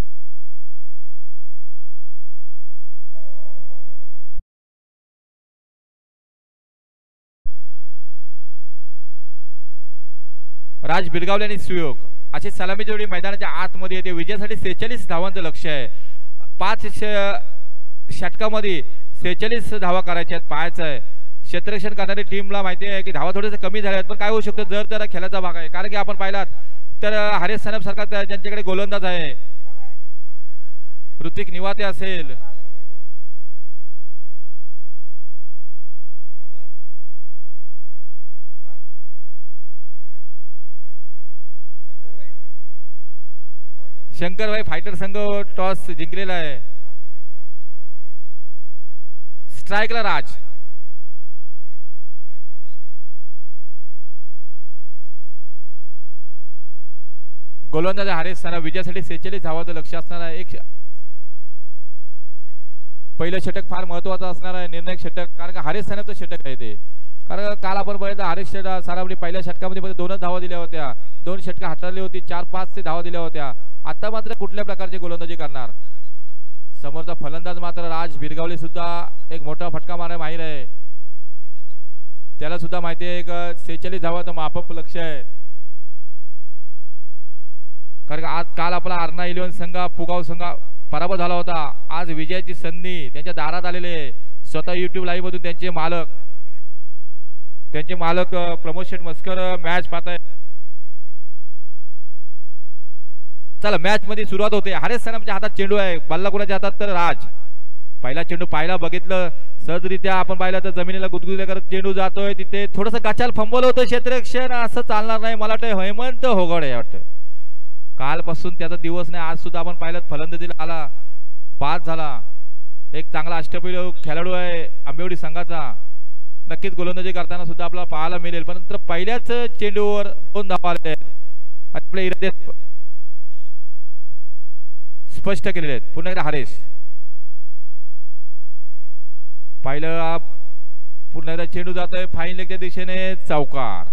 [SPEAKER 1] राज बिरगावले आणि सुयोग अशी सलामी जोडी मैदानाच्या आतमध्ये येते. विजयासाठी 46 धावांचं लक्ष आहे. 5 षटकामध्ये 46 धावा करायच्या आहेत. पाहायचं आहे. क्षेत्ररक्षण करणारी टीमला माहिती आहे की धावा थोडेसे कमी झाले आहेत पण काय होऊ शकतं जर त्याला खेळाचा भाग आहे. कारण की आपण पाहिलात तर हरेश सानप सारखा ज्यांच्याकडे गोलंदाज आहे ऋतिक निवाते असेल शंकरभाई फायटर संघ टॉस जिंकलेला आहे. स्ट्राइकला राज गोलंदाज हरेश सानप. विजयासाठी 46 धावांचं लक्ष असणार आहे. एक पहिलं षटक फार महत्वाचं असणार आहे. निर्णायक षटक कारण का हरेश सानपचं षटक आहे ते. कारण काल आपण बघितलं हरेश सानपने पहिल्या षटकामध्ये 2च धावा दिल्या होत्या. 2 षटकं हाताळली होती. 4-5 धावा दिल्या होत्या. आता मात्र कुठल्या प्रकारची गोलंदाजी करणार. समोरचा फलंदाज मात्र राज बिरगावले सुद्धा एक मोठा फटका मारण्यास माहीर आहे. त्याला सुद्धा माहिती आहे एक 46 धावाचं माफक लक्ष आहे. कारण आज काल आपला अर्ना 11 संघ पराभव झाला होता, आज विजयाची संधी त्यांच्या दारात आलेले स्वतः YouTube लाईव्ह मधून त्यांचे मालक प्रमोद शेठ मस्कर मॅच पाहताय. चला मॅच मध्ये सुरुवात होते. हरेश सनमच्या हातात चेंडू आहे, बल्ला कुणाच्या हातात तर राज. पहिला चेंडू पाहिला, बघितलं सहजरित्या आपण पाहिलं तर जमिनीला गुदगुदल्या करत चेंडू जातोय. तिथे थोडंसं गाचाल फंबल होतं क्षेत्ररक्षण, असं चालणार नाही. मला वाटतं हेमंत होगडे वाटतं कालपासून त्याचा दिवस नाही, आज सुद्धा आपण पाहिलं फलंदाजीला आला, बाद झाला. एक चांगला अष्टपैलू खेळाडू आहे आंबेवडी संघाचा, नक्कीच गोलंदाजी करताना सुद्धा आपल्याला पाहायला मिळेल. पण पहिल्याच चेंडूवर 2 धावा आले आहेत, आपले इरादे स्पष्ट केलेले आहेत. पुन्हा एकदा हरेश, पाहिलं पुन्हा एकदा चेंडू जातोय फाईन लेगच्या दिशेने, चौकार.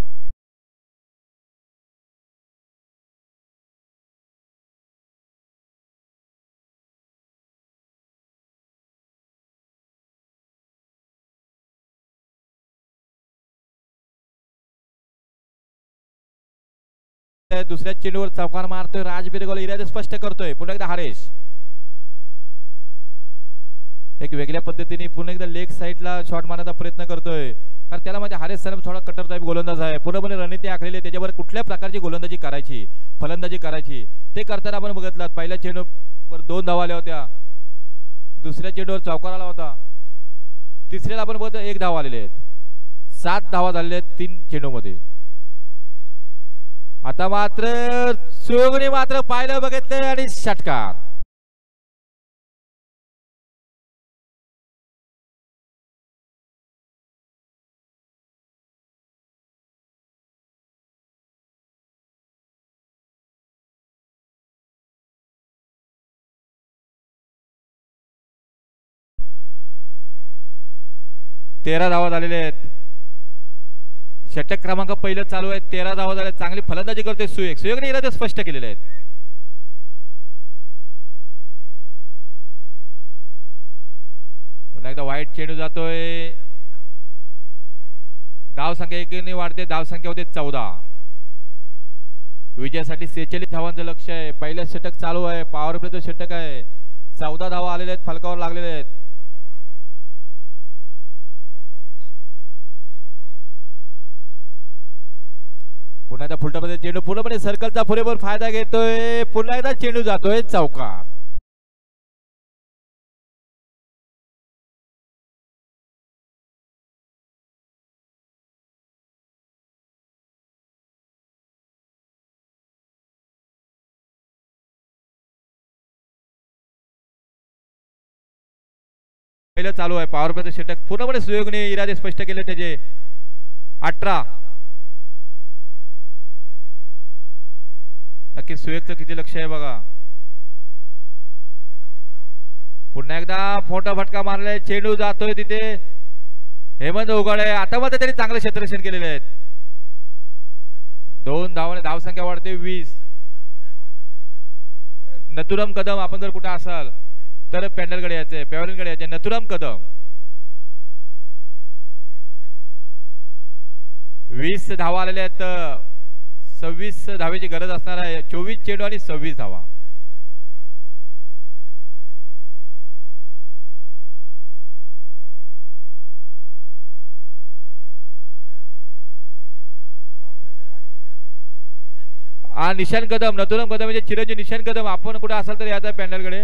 [SPEAKER 1] दुसऱ्या चेंडूवर चौकार मारतोय राज बिरगोल, इरादे स्पष्ट करतोय. पुन्हा एकदा हरेश एक वेगळ्या पद्धतीने पुन्हा एकदा लेग साइडला शॉट मारण्याचा प्रयत्न करतोय, कारण त्याला म्हणजे हरेश सनम थोडा कटर टाईप गोलंदाज आहे. पूर्णपणे रणनीती आखलेली, त्याच्यावर कुठल्या प्रकारची गोलंदाजी करायची, फलंदाजी करायची ते करताना आपण बघितलं. पहिल्या चेंडूवर 2 धावा आल्या होत्या, दुसऱ्या चेंडूवर चौकार आला होता, तिसऱ्याला आपण बघतो 1 धावा आलेले आहेत. 7 धावा झालेल्या आहेत 3 चेंडू मध्ये. आता मात्र सुयोगने मात्र पाहिलं बघितलं आणि षटकार. तेरा धावा झालेले आहेत. षटक क्रमांक पहिलं चालू आहे, 13 धावा झाले. चांगली फलंदाजी करते सुयोगने इरादे स्पष्ट केलेले आहेत. पुन्हा एकदा वाईट चेंडू जातोय, धाव संख्या 1 वाढते, धाव संख्या होते 14. विजयासाठी 46 धावांचं लक्ष आहे. पहिलं षटक चालू आहे, पॉवर प्लेचं षटक आहे. 14 धावा आलेले आहेत, फलकावर लागलेले आहेत. पुन्हा एकदा फुलटपणे चेंडू, पूर्णपणे सर्कलचा पुरेपूर फायदा घेतोय. पुन्हा एकदा चेंडू जातोय चौकार. पहिलं चालू आहे, पॉवर प्लेचं षटक पूर्णपणे सुयोगने इरादे स्पष्ट केले त्याचे. 18. नक्की सुयोगचं किती लक्ष आहे बघा. पुन्हा एकदा मोठा फटका मारलाय, चेंडू जातोय तिथे हेमंत होगडे. आता मात्र त्यांनी चांगलं क्षेत्ररक्षण केलेले आहेत. 2 धावाने धाव संख्या वाढते 20. नथुराम कदम, आपण जर कुठे असाल तर पॅनलकडे यायचे, पॅव्हलियनकडे यायचे. नथुराम कदम 20 धावा आलेल्या आहेत. 26 धावेची गरज असणार आहे. 24 चेंडू आणि 26 धावा. निशान कदम, नथुराम कदम म्हणजे चिरंजीव निशान कदम. आपण कुठे असाल तर याचा पॅनलकडे.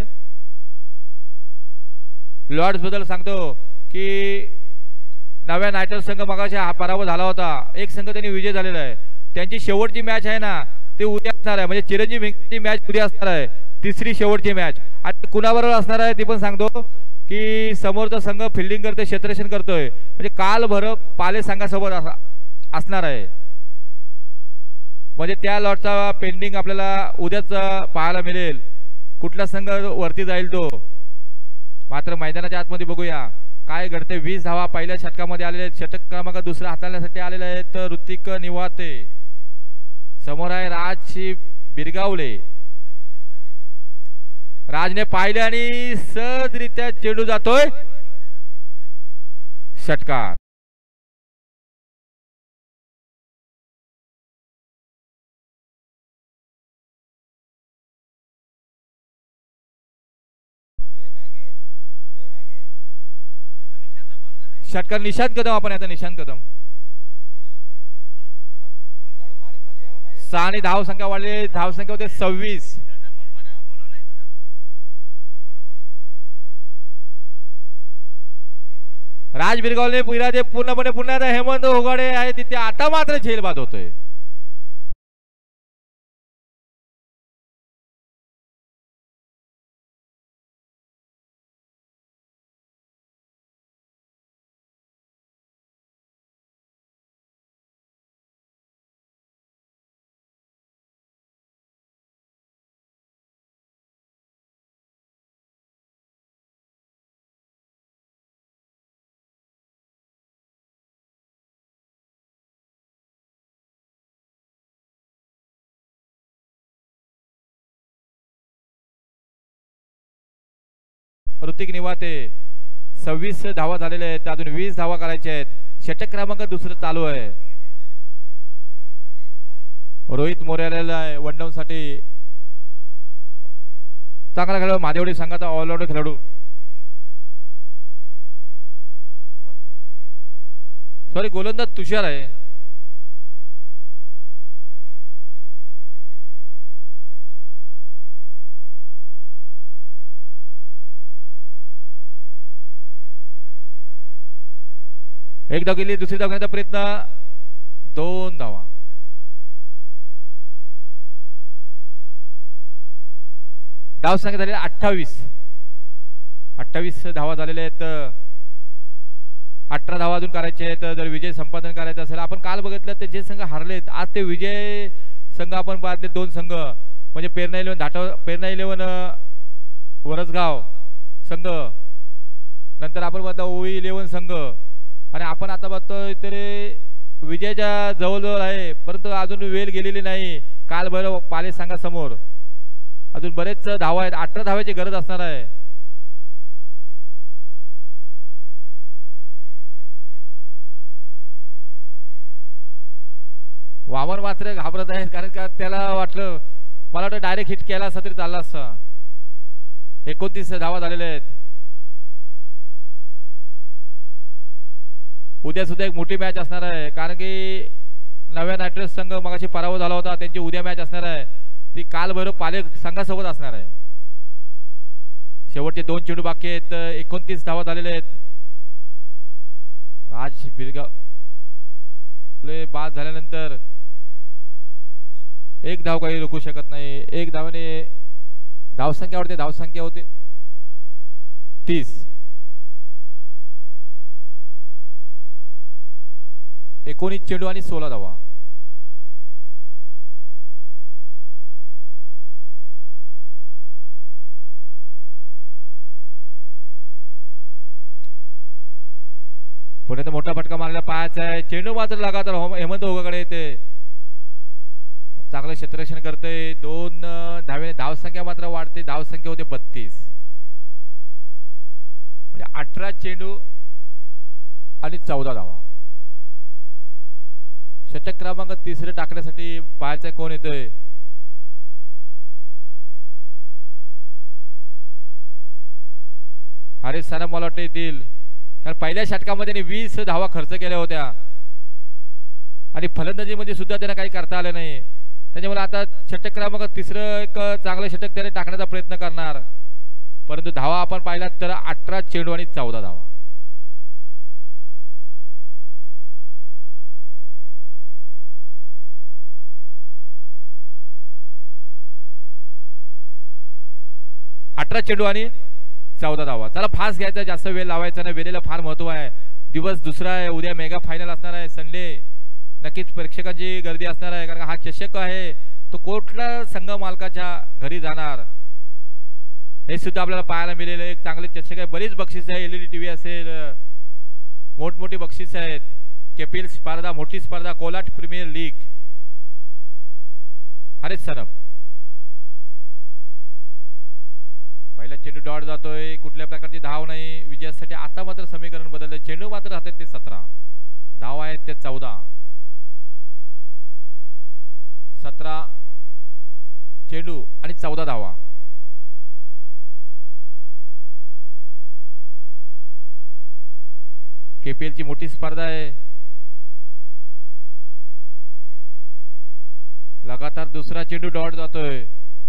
[SPEAKER 1] लॉर्ड्स बद्दल सांगतो की नव्या नायटल संघ मगाशी हा पराभव झाला होता, एक संघ त्यांनी विजय झालेला आहे. त्यांची शेवटची मॅच आहे ना ते उद्या असणार आहे, म्हणजे चिरंजीव ची मॅच उद्या असणार आहे, तिसरी शेवटची मॅच. आणि कुणाबरोबर असणार आहे ती पण सांगतो की समोरचा संघ फिल्डिंग करतोय, क्षेत्ररक्षण करतोय, म्हणजे काल भर पाले संघासोबत असणार आहे. म्हणजे त्या लॉटचा पेंडिंग आपल्याला उद्याच पाहायला मिळेल, कुठला संघ वरती जाईल तो. मात्र मैदानाच्या आतमध्ये बघूया काय घडते. 20 धावा पहिल्या षटकामध्ये आलेले आहेत. षटक क्रमांक दुसरा हाताळण्यासाठी आलेले आहेत ऋतिक निवाते. समोर आहे राज बिरगावले. राजने पाहिले आणि सहजरित्या चेंडू जातोय षटकार. षटकार निशांत कदम आपण आता निशांत कदम 6 आणि धाव संख्या वाढली धाव संख्या होते 26 राज बिरगावले पुराजे पूर्णपणे पुन्हा हेमंत होगाडे आहे तिथे आता मात्र झेल बाद होतोय ऋतिक निवाते 26 धावा झालेल्या आहेत अजून 20 धावा करायच्या आहेत षटक क्रमांक दुसरं चालू आहे रोहित मोर्याला आहे वन डाऊन साठी चांगला खेळाडू महादेवडी संघाचा ऑलराऊंडर खेळाडू सॉरी गोलंदाज तुषार आहे एक धाव गेली दुसरी धाव घेण्याचा प्रयत्न 2 धावा धाव संख्या झालेल्या 28 धावा झालेल्या आहेत 18 धावा अजून करायचे आहेत जर विजय संपादन करायचा असेल आपण काल बघितलं ते जे संघ हारलेत आज ते विजय संघ आपण पाहतले 2 संघ म्हणजे पेरणा 11 वरसगाव संघ नंतर आपण पाहतो ओई 11 संघ आणि आपण आता बघतोय तरी विजयाच्या जवळजवळ आहे परंतु अजून वेळ गेलेली नाही काल भैरव पाले संघा समोर अजून बरेच धावा आहेत 18 धावाची गरज असणार आहे वामन मात्र घाबरत आहेत कारण का त्याला वाटलं मला वाटतं डायरेक्ट हिट केला असता तरी चालला असता 29 धावा झालेल्या आहेत उद्या सुद्धा एक मोठी मॅच असणार आहे कारण की नव्या नायट्रेस संघ मगाशी पराभव झाला होता त्यांची उद्या मॅच असणार आहे ती काल भैरव पाले संघासोबत असणार आहे शेवटचे 2 चेंडू बाकी आहेत 29 धावा झालेले आहेत राज बिरगाव बाद झाल्यानंतर एक धाव काही रोखू शकत नाही एक धावाने धावसंख्या वाढते धावसंख्या होते 30 19 चेंडू आणि 16 धावा पुढे मोठा फटका मारलेला पायाचा आहे चेंडू मात्र लगातार हेमंत होगाकडे येते चांगलं क्षेत्ररक्षण करते 2 धावेने धावसंख्या मात्र वाढते धावसंख्या होते 32 म्हणजे 18 चेंडू आणि 14 धावा षटक क्रमांक 3 टाकण्यासाठी पायाचा कोण येतोय हरीश साना मला वाटतं येतील कारण पहिल्या षटकामध्ये 20 धावा खर्च केल्या होत्या आणि फलंदाजीमध्ये सुद्धा त्यांना काही करता आलं नाही त्याच्यामुळे आता षटक क्रमांक 3 एक चांगलं षटक त्याने टाकण्याचा प्रयत्न करणार परंतु धावा आपण पाहिलात तर 18 चेंडू आणि 14 धावा चेंडू आणि 14 धावा चला फास्ट घ्यायचा जास्त वेळ लावायचा नाही वेळेला फार महत्व आहे दिवस दुसरा आहे उद्या मेगा फायनल असणार आहे संडे नक्कीच प्रेक्षकांची गर्दी असणार आहे कारण हा चषक आहे तो कोटला संघ मालकाच्या घरी जाणार हे सुद्धा आपल्याला पाहायला मिळेल एक चांगले चषक आहे बरीच बक्षीस आहे एलईडी टीव्ही असेल मोठमोठी बक्षीस आहेत केपीएल स्पर्धा मोठी स्पर्धा कोलाट प्रीमियर लीग हरीश सनम पहिला चेंडू डॉट जातोय कुठल्या प्रकारची धाव नाही विजयासाठी आता मात्र समीकरण बदलले चेंडू मात्र राहतात ते 17 धाव आहेत ते 14 17 चेंडू आणि 14 धावा KPL ची मोठी स्पर्धा आहे. लगातार दुसरा चेंडू डॉट जातोय.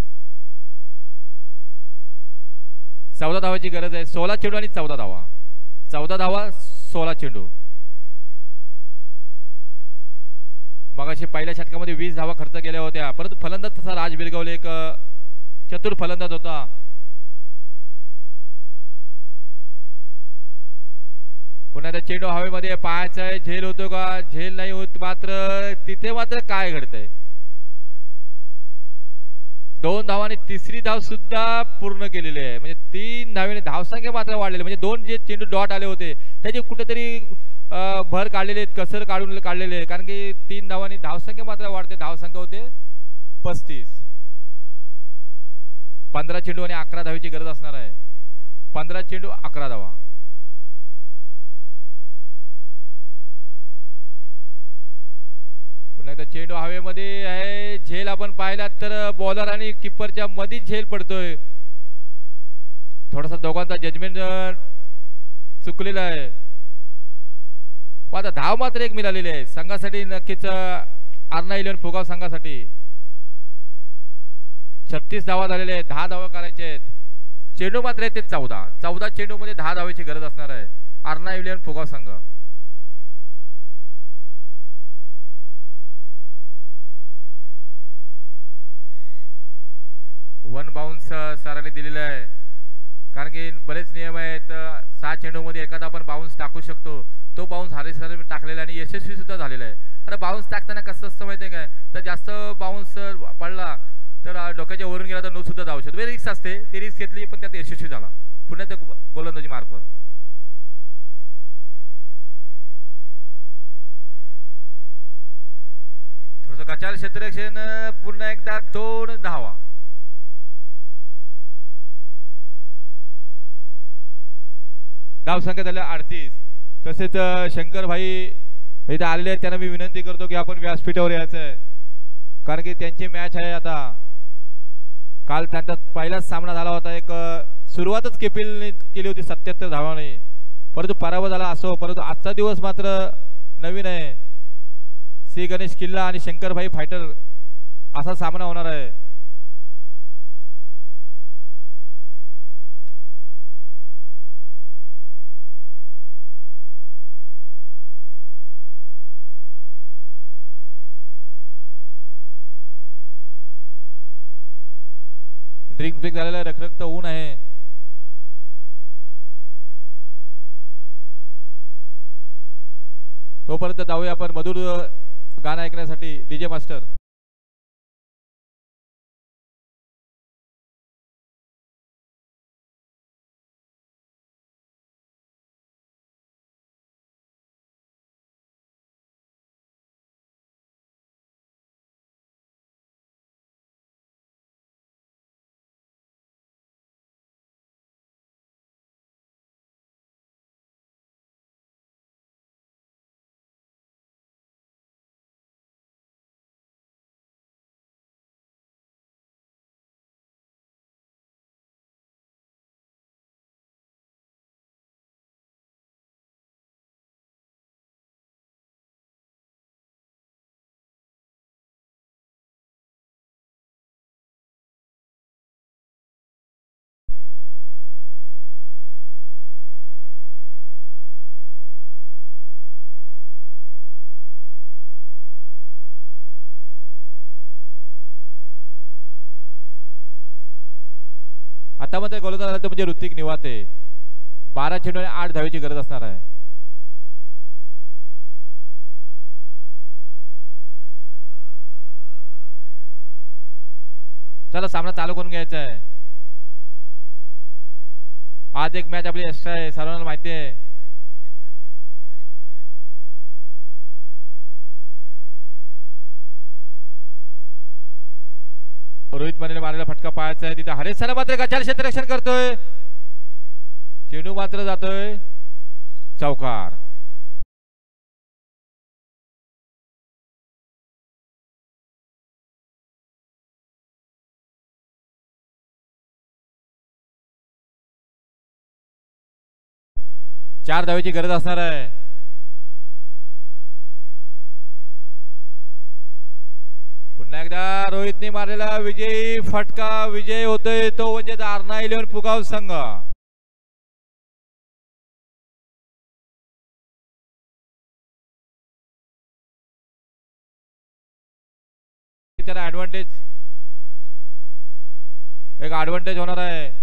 [SPEAKER 1] 14 धावाची गरज आहे. 16 चेंडू आणि 14 धावा. 14 धावा 16 चेंडू. मगाशी पहिल्या षटकामध्ये 20 धावा खर्च केल्या होत्या, परंतु फलंदाज तसा राज बिरगावले एक चतुर फलंदाज होता. पुन्हा त्या चेंडू हवेमध्ये पायाचा आहे, झेल होतो का? झेल नाही होत. मात्र तिथे मात्र काय घडतंय? 2 धावांनी तिसरी धाव सुद्धा पूर्ण केलेली आहे. म्हणजे 3 धावेने धावसंख्या मात्र वाढलेली. म्हणजे 2 जे चेंडू डॉट आले होते त्याचे कुठेतरी भर काढलेले आहेत, कसर काढून काढलेले आहे. कारण की 3 धावांनी धावसंख्या मात्र वाढते. धावसंख्या होते 35. 15 चेंडू आणि 11 धावेची गरज असणार आहे. 15 चेंडू 11 धावा. पुन्हा एकदा चेंडू हवेमध्ये आहे. झेल आपण पाहिला तर बॉलर आणि किपरच्या मध्ये झेल पडतोय. थोडासा दोघांचा जजमेंट चुकलेला आहे. आता धाव मात्र एक मिळालेली आहे संघासाठी. नक्कीच आर्ना 11 फुगाव संघासाठी 36 धावा झालेले आहेत. 10 धावा करायचे आहेत. चेंडू मात्र आहे ते 14 चेंडू मध्ये 10 धावाची गरज असणार आहे आर्ना 11 फुगाव संघ. वन बाउन्स सरांनी दिलेला आहे. कारण की बरेच नियम आहेत. 6 चेंडू मध्ये एखादा आपण बाउन्स टाकू शकतो. तो बाउन्स हारे सरांनी टाकलेला आणि यशस्वी सुद्धा झालेला आहे. आता बाउन्स टाकताना कसं असतं माहिती आहे काय? तर जास्त बाउन्स पडला तर डोक्याच्या वरून गेला तर नो सुद्धा जाऊ शकतो. रिस्क असते. ती रिस्क घेतली पण त्यात यशस्वी झाला. पुन्हा त्या गोलंदाजी मार्कवर थोडस कचाल क्षेत्ररक्षण. पुन्हा एकदा 2 धावा. धाव संख्या झाल्या 38. तसेच शंकर भाई इथे आलेले आहेत. त्यांना मी विनंती करतो की आपण व्यासपीठावर यायचं आहे. कारण की त्यांची मॅच आहे आता. काल त्यांचा पहिलाच सामना झाला होता. एक सुरुवातच केपीएल केली होती 77 धावांनी, परंतु पराभव झाला. असो, परंतु आजचा दिवस मात्र नवीन आहे. श्री गणेश किल्ला आणि शंकर भाई फायटर असा सामना होणार आहे. ड्रिंक ब्रेक झालेला, रखरखत ऊन आहे. तोपर्यंत जाऊया आपण मधुर गाणं ऐकण्यासाठी. DJ master. आता मात्र गोलंदाज आला तो म्हणजे ऋतिक निवाते. 12 चेंडू आणि 8 धावेची गरज असणार आहे. चला सामना चालू करून घ्यायचा आहे. आज एक मॅच आपली एक्स्ट्रा आहे, सर्वांना माहिती आहे. रोहित मानेने मारलेला फटका पाहायचा आहे. तिथे हरेश सर मात्र गचाल क्षेत्ररक्षण करतोय. चेंडू मात्र जातोय चौकार. चार धावेची गरज असणार आहे. रोहितने मारलेला विजयी फटका विजय होतोय तो म्हणजे आरणा 11 पुगाव संघ. त्याला ऍडव्हान्टेज होणार आहे.